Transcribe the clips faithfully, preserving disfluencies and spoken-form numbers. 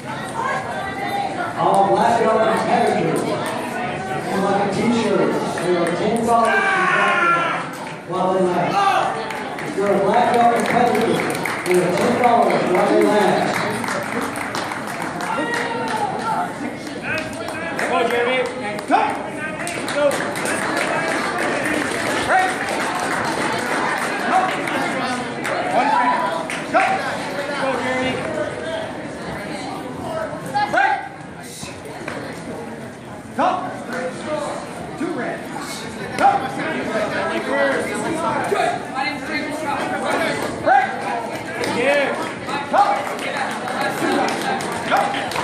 All black belt competitors and like a t-shirt. They are ten dollars while they last. If you're a black belt competitor, they are ten dollars while they last. Go, Jeremy. Go. Go. Break. Go. One round. Go. Go, Jeremy. Break. Go. Two rounds. Go. Break. Yeah. Go. Two rounds. Go.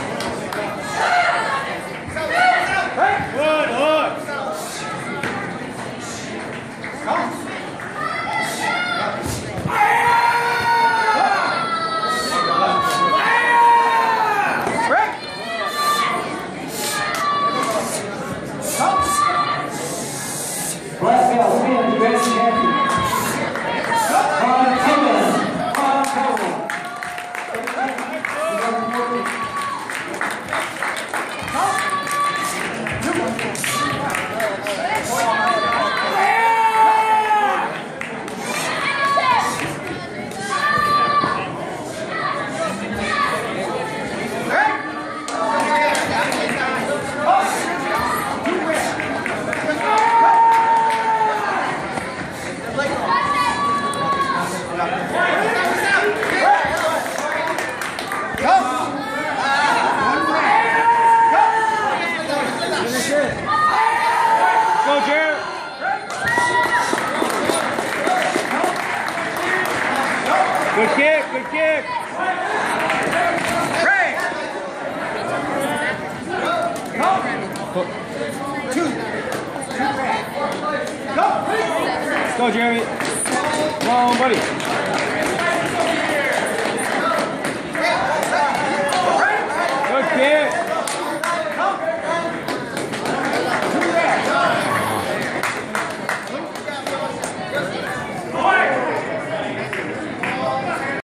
Good, good. Come. Break. Come. Black belt wins grand champion. Ron Cohen. Ron Cohen. Go, Jared. Good kick, good kick. Break. Two. Go, Jeremy. Come on, buddy.